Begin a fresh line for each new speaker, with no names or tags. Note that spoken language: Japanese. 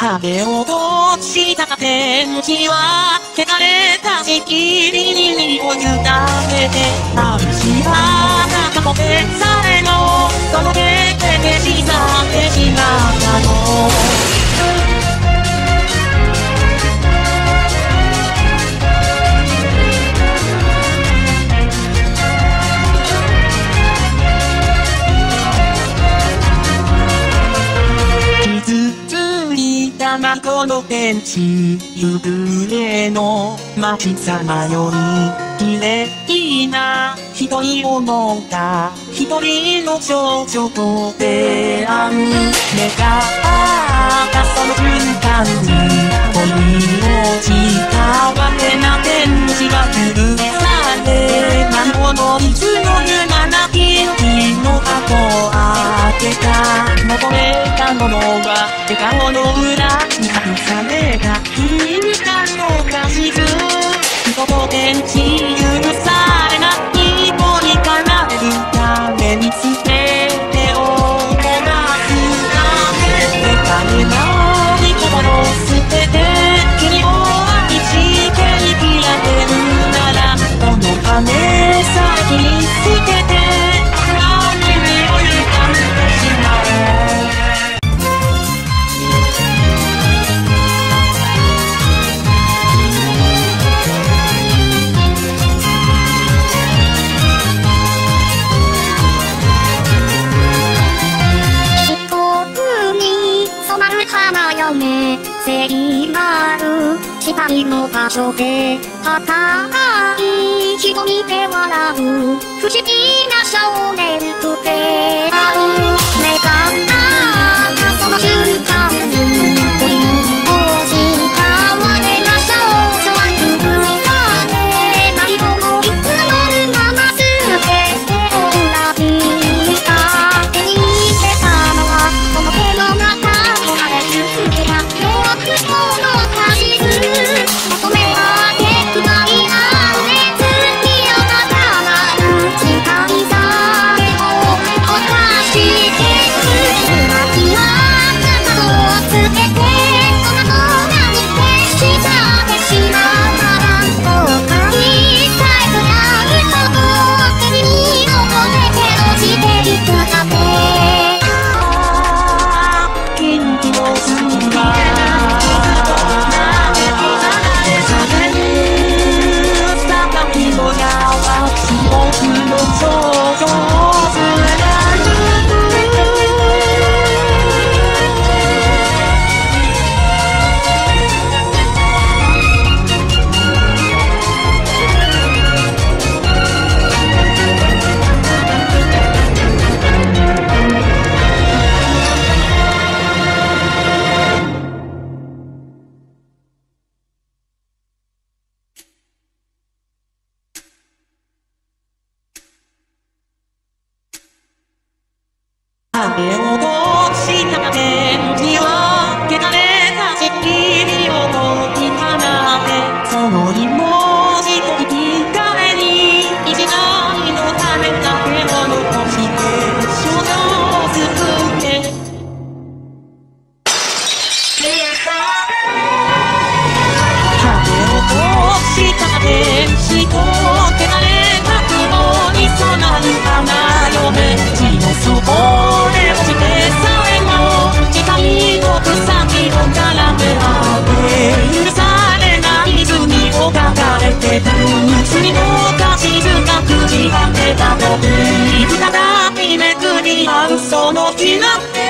羽を落した天気は汚れたしきりに身を委ねて寂しさが過去でさえも届けて消し去ってしまったのこのベンチ夕暮れの街さまより綺麗な一人を乗った一人の少女と出会う目が合ったその瞬間に恋に落ちたわけな天使が許され何ほどいつの湯がなきの箱を開けた求めたものは笑顔の裏に隠された銀河の指図人と天地許されない一歩に叶えるために捨ててを漏らすためで金ない心を捨てて君を愛して生きられるならこの金さえ切り捨てて聖なる光の場所で高い人に手笑う不思議な少年と出会う目が合ったその瞬間に取り戻した我が少女は許されないものいつもるまま全てを裏切った手に入れたのはこの手の中の晴れるつけが求められる大安熱によたたまる時間さえもおかしてうまきは角をつけてその空に消し去ってしまったら後悔さえとやることを手に残って落ちていくだけ元気をするわ羽を落した天気は汚れたしきりを解き放てその日文字を引き換えに一台のためだけを残して少女を救って羽を落した天使と汚れた雲に染まる花嫁地の底罪のか静かくじがけたといつ再びめくり合うその日が